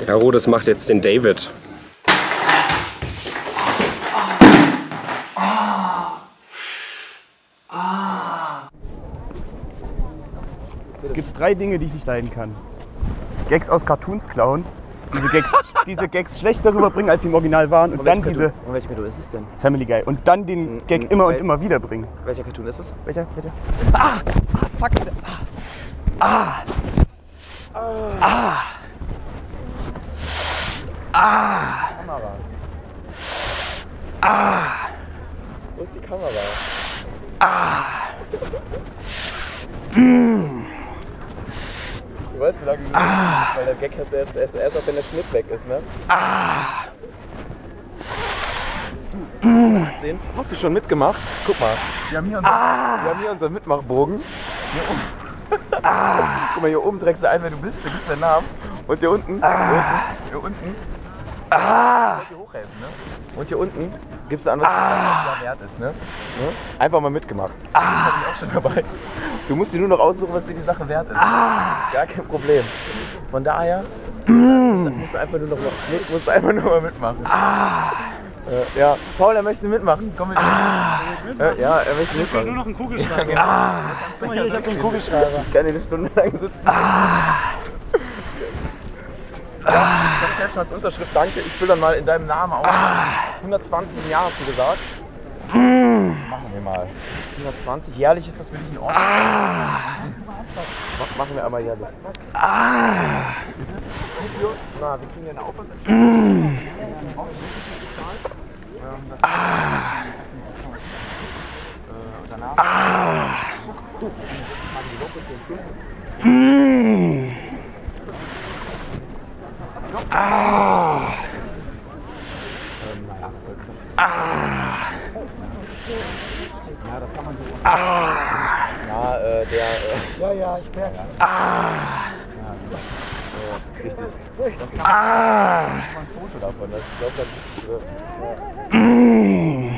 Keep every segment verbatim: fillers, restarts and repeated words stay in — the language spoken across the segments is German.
Caro, das macht jetzt den David. Es gibt drei Dinge, die ich nicht leiden kann. Gags aus Cartoons klauen, diese Gags, diese Gags schlecht darüber bringen, als sie im Original waren und, und dann diese... Und welcher Cartoon ist es denn? Family Guy. Und dann den Gag N immer und immer wieder bringen. Welcher Cartoon ist es? Welcher? Welcher? Ah! Ah! Fuck! Ah! Ah! Ah! Kamera. Ah! Wo ist die Kamera? Ah! Mm. Du weißt, wie lange du ah. weil der Gag hast du erst, erst, erst, wenn der Schnitt weg ist, ne? Ah! Mm. achtzehn. Hast du schon mitgemacht? Guck mal. Wir haben hier, unser, ah. wir haben hier unseren Mitmachbogen. Hier oben. Ah. Guck mal, hier oben trägst du ein, wer du bist, da gibt's deinen Namen. Und hier unten, ah. hier unten, hier unten. Ah. Hier hochhelfen, ne? Und hier unten gibst du an, was ah. das wert ist, ne? ne? Einfach mal mitgemacht. Ah. Das hab ich auch schon dabei. Du musst dir nur noch aussuchen, was dir die Sache wert ist. Ah. Gar kein Problem. Von daher musst, musst du einfach nur noch mal, musst du einfach nur mal mitmachen. Ah. Äh, ja, Paul, er möchte mitmachen. Komm mit. Ah. Äh, ja, er möchte Ich will mitmachen. nur noch einen Kugelschreiber. Ja, ah. Guck mal hier, ich hab den Kugelschreiber. Ich kann hier eine Stunde lang sitzen. Ah. Ja, ich hab ja schon als Unterschrift, danke. Ich will dann mal in deinem Namen auch. Ah. hundertzwanzig im Jahr hast du gesagt. Mm. Machen wir mal. hundertzwanzig, jährlich ist das für dich in Ordnung? Ah. Machen wir einmal jährlich. Ah. Na, wir kriegen ja eine Aufwandserklärung. Mm. Ah. Danach. Ah. Mm. Ah. Ah. Ja, das kann man so. Ah. Ja, äh, der. Äh, ja, ja, ich merke. Ah. Äh, richtig. Das kann Ah. man ein Foto davon. Das, ich glaube, das ist. Äh, Mm.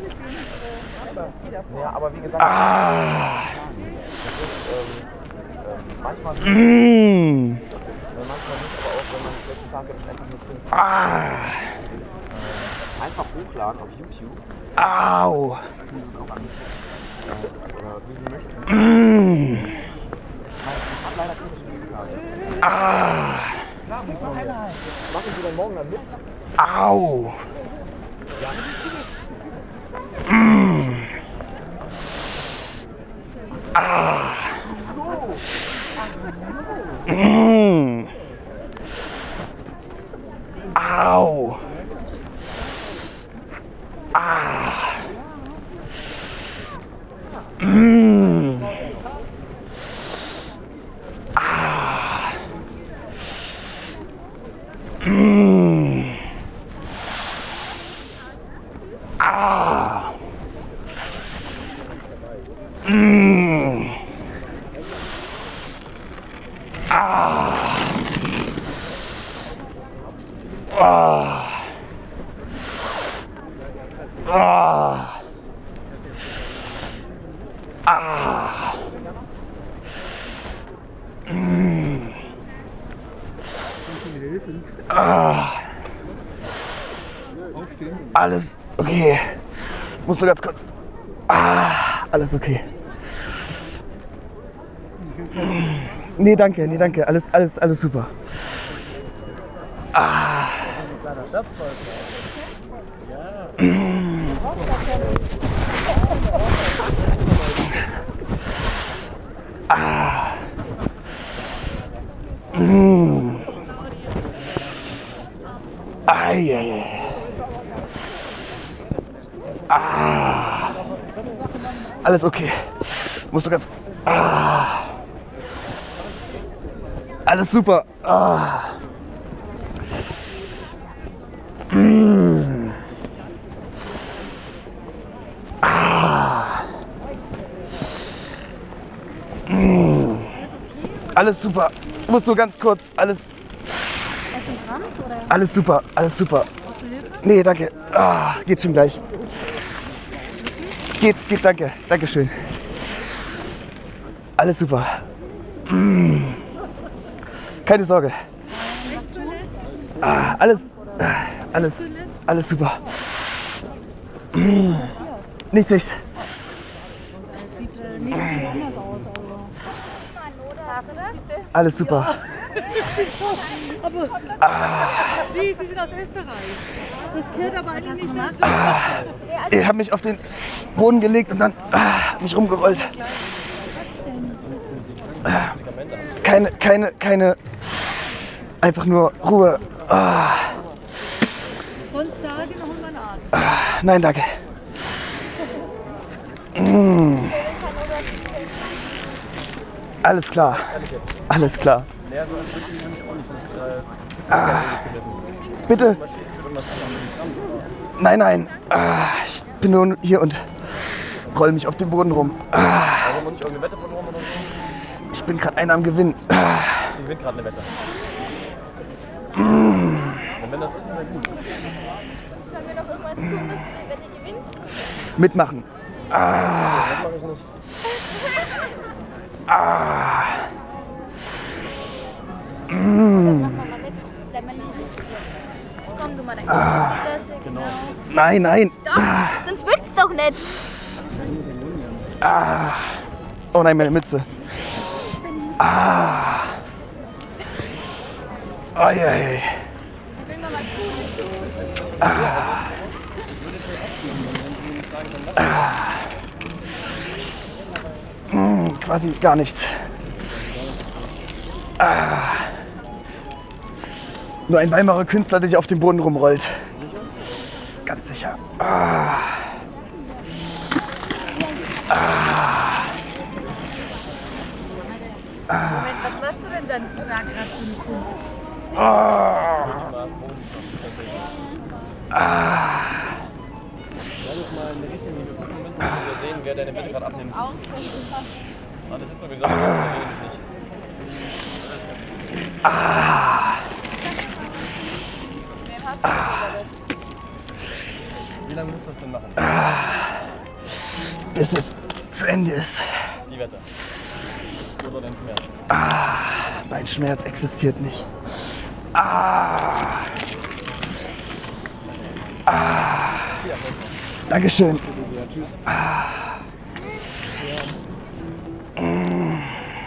ja, aber wie gesagt. Ah. Das ist, ähm, ähm, manchmal. Mm. Manchmal nicht, aber auch wenn man heutzutage einfach nur Sins. Ah. Äh, einfach hochladen auf YouTube. Au. Oder wie du möchtest. Mm. Ich habe leider keine Zertifikate. Ah. Machen Sie dann morgen dann mit? Au. Mm. Ah. Mm. Au. Ah. Mm. Ah. Mm. Ah. Mm. Ah. Ah. Ah. Ah. Mm. Ah. Alles okay. Musst du ganz kurz. Ah, alles okay. Nee, danke, nee, danke. Alles, alles, alles super. Ah. Ah. Mm. Ai, ai, ai. Ah. Alles okay. Musst du ganz. Ah. Alles super. Ah. Mm. Ah. Mm. Alles super. Musst du ganz kurz. Alles. Alles super. Alles super. Brauchst du Hilfe? Nee, danke. Ah, geht schon gleich. Geht, geht, danke. Dankeschön. Alles super. Mm. Keine Sorge. Ah, alles, alles, alles super. Nichts, nichts. Es sieht äh, nicht so anders aus, aber. Alles super. Aber. Wie? Sie sind aus Österreich. Das gehört aber eigentlich nicht dazu. Ich habe mich auf den Boden gelegt und dann ah, mich rumgerollt. Ah, keine, keine, keine. Einfach nur Ruhe. Ah, Sonst sage noch mal einen Arzt. ah, nein, danke. Mm. Alles klar. Alles klar. Ah, bitte. Nein, nein. Ah, ich bin nur hier und roll mich auf den Boden rum. Ah, ich bin gerade einer am Gewinn. Ah, Sie gewinnt gerade eine Wette. mm. Und wenn das ist, ist ja gut. Können wir noch irgendwas tun, dass wir die Wette gewinnen? Mitmachen. Ah, Das mache ich nicht. ah. Mm. Mach mal mal mit. Sei mal lieb. Komm du mal, dann Ah. genau. Nein, nein. Doch, sonst wird's doch nicht. Ah. Oh nein, meine Mütze. Ah. Oh, je, je. Ah. Ah. Hm, quasi gar nichts. Ah. Nur ein Weimarer Künstler, der sich auf dem Boden rumrollt. Ganz sicher. Ah. Moment, was machst du denn dann? Sag grad zu dem Kunden. Ah. Ah. Lass uns mal in die Richtung, wie wir gucken müssen, damit wir sehen, wer deine Wette gerade abnimmt. Ah, das ist sowieso, wir sehen dich nicht. Ah. Wie lange musst du das denn machen? Bis es zu Ende ist. Die Wette. Oder dein Schmerz. Ah. Mein Schmerz existiert nicht. Ah. Ah. Dankeschön. Ah. Mm.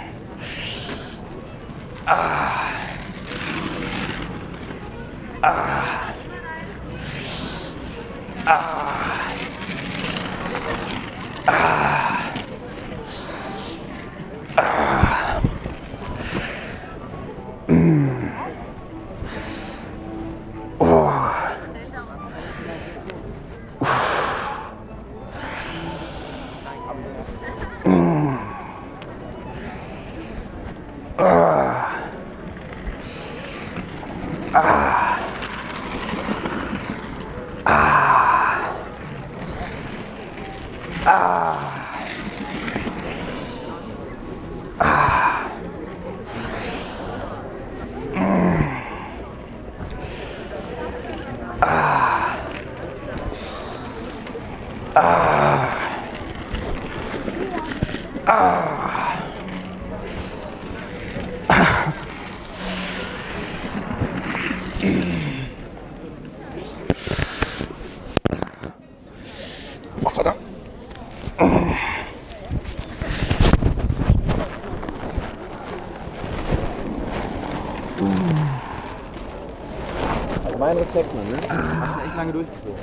Ah. Ah. Ah. Ah. Ah. Mm. Oh. Mm. Ah. Ah. Ah. Ah. Ah. Mm. Ah. Ah. Ah. Oh, verdammt. Also mein Respekt, Mann, ne? Hast du echt lange durchgezogen.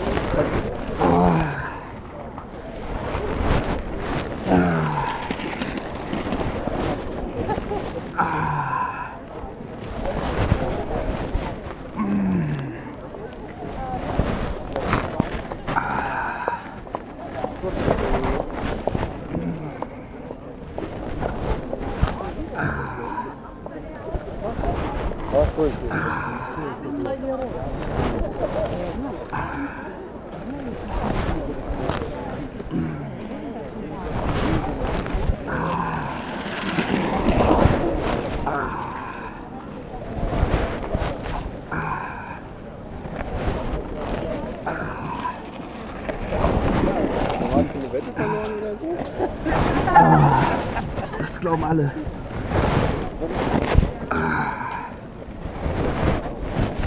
Das glauben alle.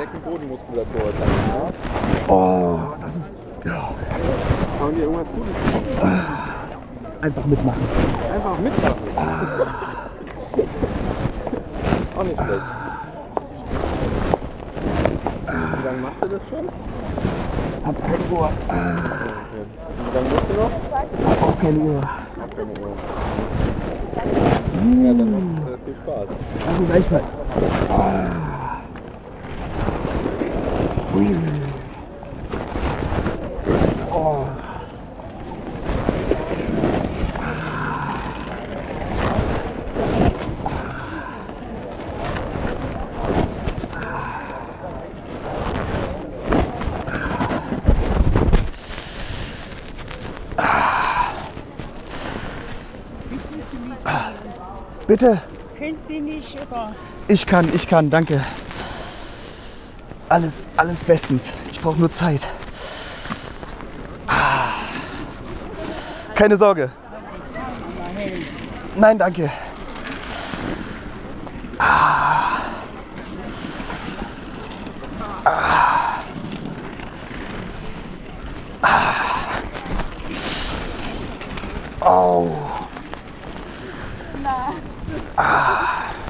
Beckenbodenmuskulatur. Oh, das ist. Ja. Haben die irgendwas Gutes? Einfach mitmachen. Einfach mitmachen. Auch nicht schlecht. Wie lange machst du das schon? Hab keine Uhr. Okay. Wie lange musst du noch? Hab auch keine Uhr. Hab keine Uhr. Ja, dann noch äh, viel Spaß. Also gleichfalls. Ah. Ui. Oh. Bitte? Kennt sie nicht, oder? Ich kann, ich kann, danke. Alles, alles bestens. Ich brauche nur Zeit. Ah. Keine Sorge. Nein, danke. Ah. Ah. Ah. Oh. Ah.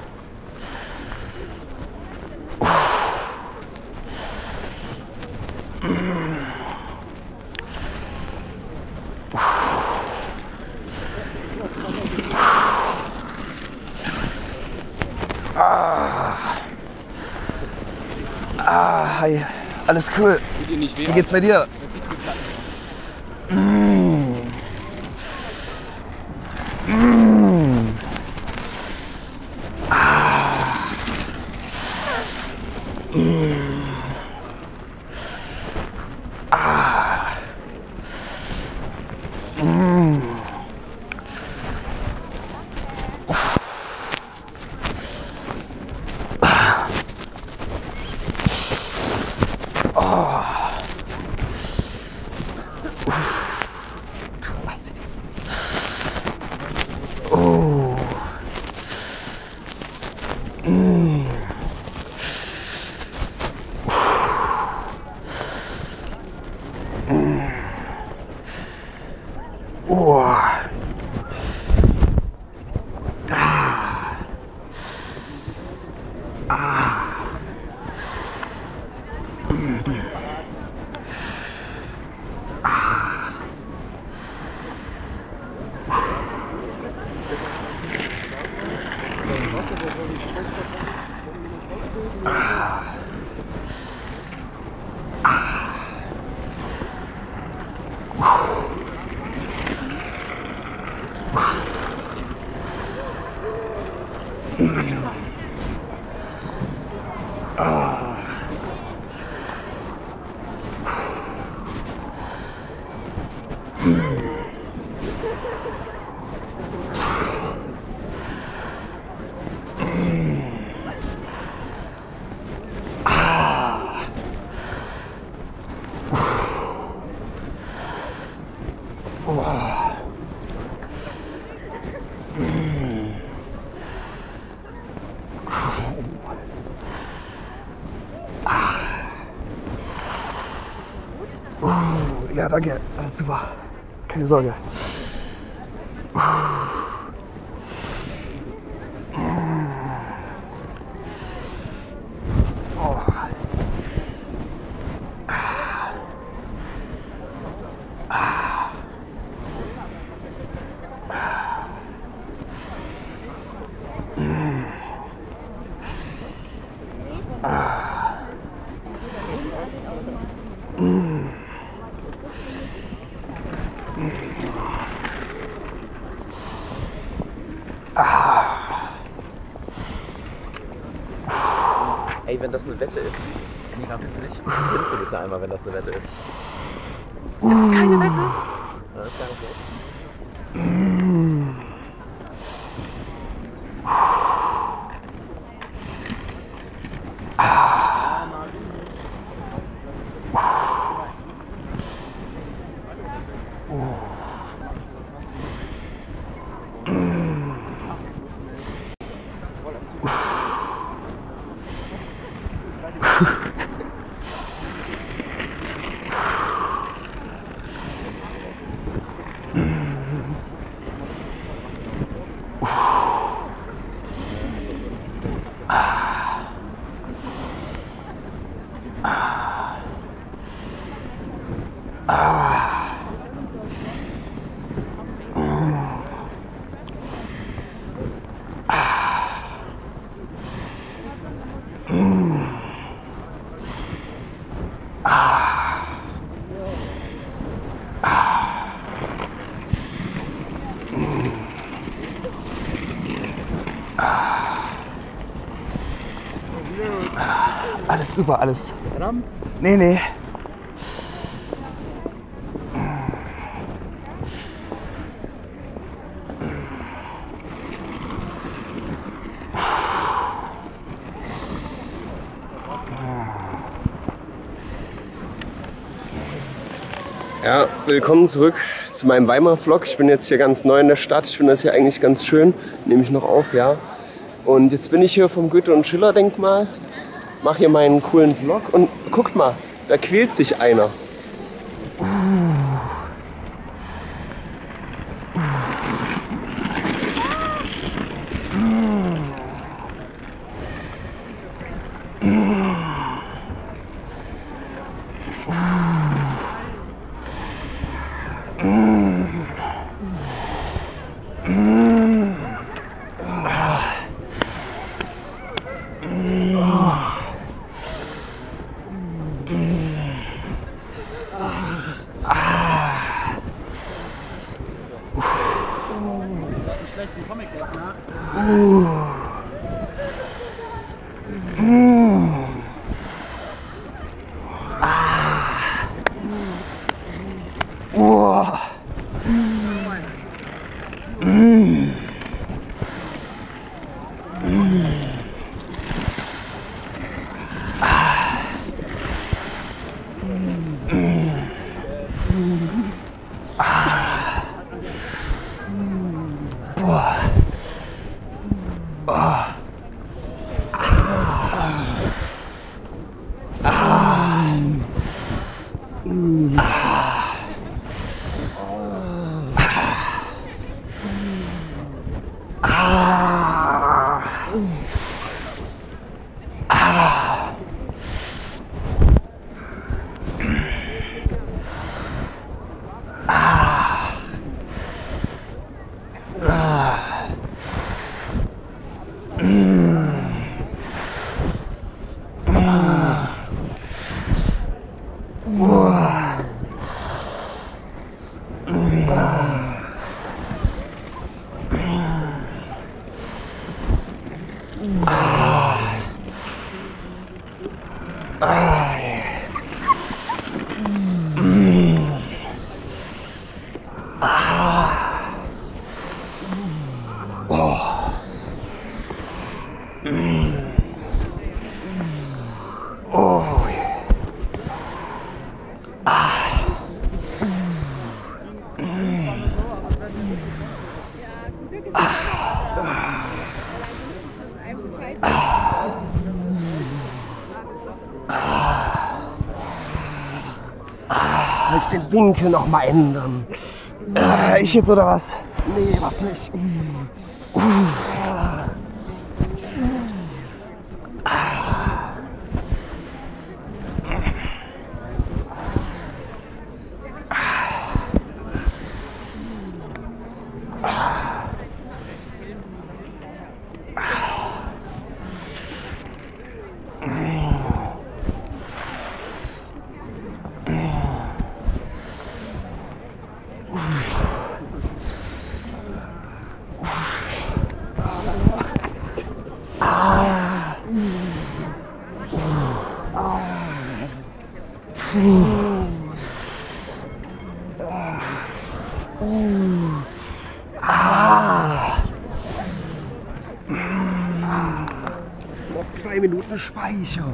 Ah. Ah, hi. Alles cool. Wie geht's bei dir? Mm. Mm. Ah. Mm. Ah. Mm. Oh. Ah. Ah. Mm. Ah. Ja, danke. Alles super. Keine Sorge. Oh. Ey, wenn das eine Wette ist, mega witzig. Findest du bitte einmal, wenn das eine Wette ist? Das ist keine Wette. Ja, das ist gar nicht so. Alles super, alles. Nee, nee. Ja, willkommen zurück zu meinem Weimar-Vlog. Ich bin jetzt hier ganz neu in der Stadt. Ich finde das hier eigentlich ganz schön. Nehme ich noch auf, ja. Und jetzt bin ich hier vom Goethe- und Schiller-Denkmal. Mache hier meinen coolen Vlog und guckt mal, da quält sich einer. Uh. Soll ich den Winkel noch mal ändern? Äh, ich jetzt oder was? Nee, warte, ich... Uh. Noch zwei Minuten Speicher.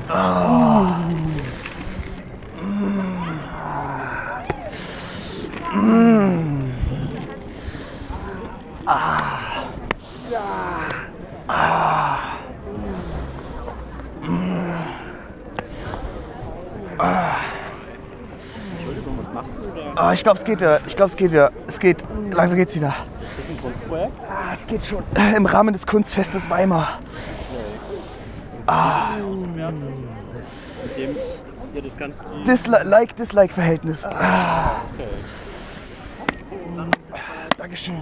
Oh, ich glaube, es geht wieder. Ich glaube, es geht wieder. Es geht. Langsam geht's wieder. Ist das ein Kunstprojekt? Ah, es geht schon. Im Rahmen des Kunstfestes Weimar. Okay. Ah. Ausgemerkt. Mit dem, ja, das kannst du. Dislike-Dislike-Verhältnis. Ah. Okay. Dankeschön.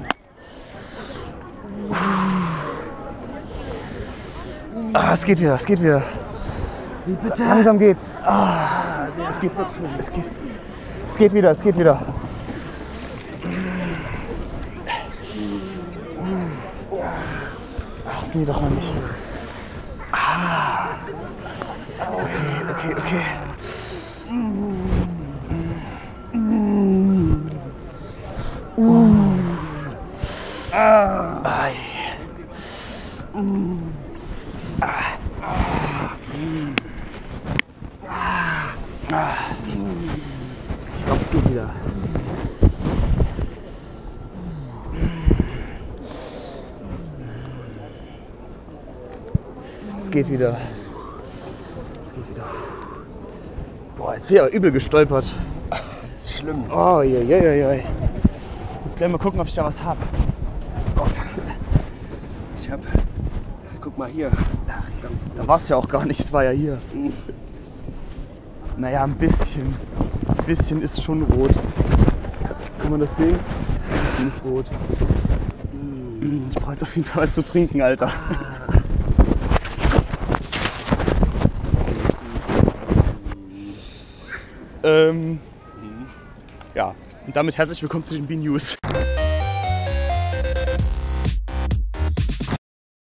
Ah, es geht wieder, es geht wieder. Wie bitte? Langsam geht's. Ah, es geht, es geht, es geht wieder, es geht wieder. Ach, nee, doch noch nicht. Ah. Okay, okay, okay. Ah. Ai. Ah. Ich glaube, es geht wieder. Es geht wieder. Es geht wieder. Boah, jetzt bin ich aber übel gestolpert. Das ist schlimm. Oh, je, je, je, je. Ich muss gleich mal gucken, ob ich da was habe. Ich hab. Guck mal hier. Ach, ist ganz gut. Da war es ja auch gar nicht, es war ja hier. Naja, ein bisschen. Ein bisschen ist schon rot. Kann man das sehen? Ein bisschen ist rot. Ich brauche jetzt auf jeden Fall was zu trinken, Alter. ähm, ja, und damit herzlich willkommen zu den B-News.